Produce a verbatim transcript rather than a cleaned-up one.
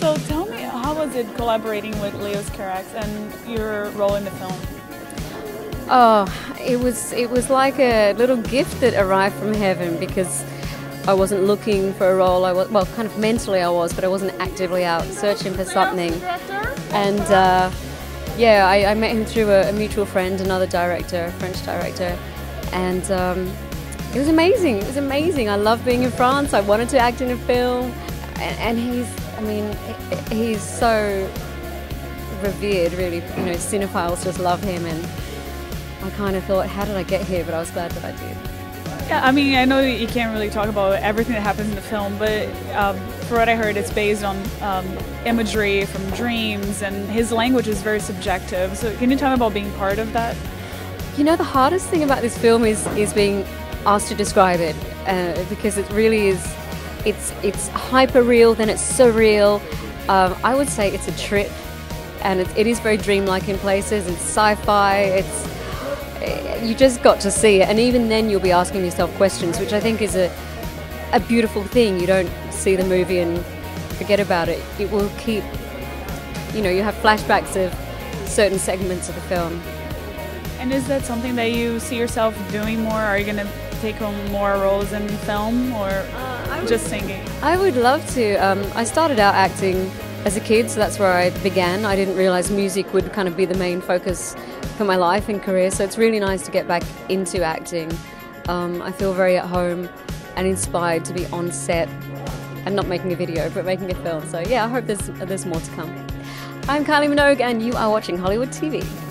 So tell me, how was it collaborating with Leos Carax and your role in the film? Oh, it was it was like a little gift that arrived from heaven, because I wasn't looking for a role. I was, well, kind of mentally I was, but I wasn't actively out searching for something. And uh, yeah, I, I met him through a, a mutual friend, another director, a French director, and um, it was amazing. It was amazing. I love being in France. I wanted to act in a film, and, and he's, I mean, he's so revered, really. You know, cinephiles just love him, and I kind of thought, how did I get here? But I was glad that I did. Yeah, I mean, I know that you can't really talk about everything that happens in the film, but um, for what I heard, it's based on um, imagery from dreams, and his language is very subjective. So can you tell me about being part of that? You know, the hardest thing about this film is is being asked to describe it, uh, because it really is, it's it's hyper real, then it's surreal. Um, I would say it's a trip, and it, it is very dreamlike in places. It's sci-fi. It's you just got to see it, and even then you'll be asking yourself questions, which I think is a a beautiful thing. You don't see the movie and forget about it. It will keep, you know, you have flashbacks of certain segments of the film. And is that something that you see yourself doing more? Are you going to take on more roles in film, or uh, just singing? I would love to. Um, I started out acting as a kid, so that's where I began. I didn't realize music would kind of be the main focus for my life and career, so it's really nice to get back into acting. Um, I feel very at home and inspired to be on set and not making a video, but making a film. So yeah, I hope there's, there's more to come. I'm Kylie Minogue, and you are watching Hollywood T V.